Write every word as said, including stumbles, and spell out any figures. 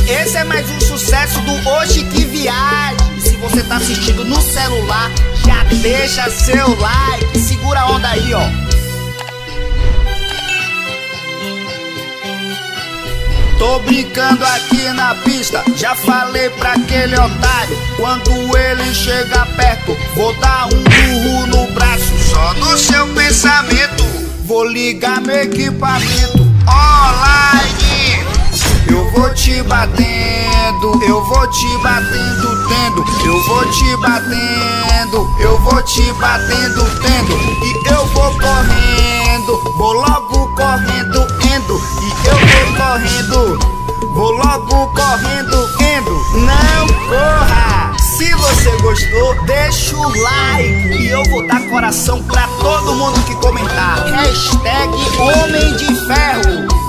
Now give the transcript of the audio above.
Esse é mais um sucesso do Hoje Que Viagem. E se você tá assistindo no celular, já deixa seu like. Segura a onda aí, ó. Tô brincando aqui na pista, já falei pra aquele otário. Quando ele chegar perto, vou dar um burro no braço. Só no seu pensamento, vou ligar meu equipamento online. Eu vou te batendo, eu vou te batendo, tendo. Eu vou te batendo, eu vou te batendo, tendo. E eu vou correndo, vou logo correndo, indo. E eu vou correndo, vou logo correndo, indo. Não corra! Se você gostou, deixa o like. E eu vou dar coração pra todo mundo que comentar. Hashtag Homem de Ferro.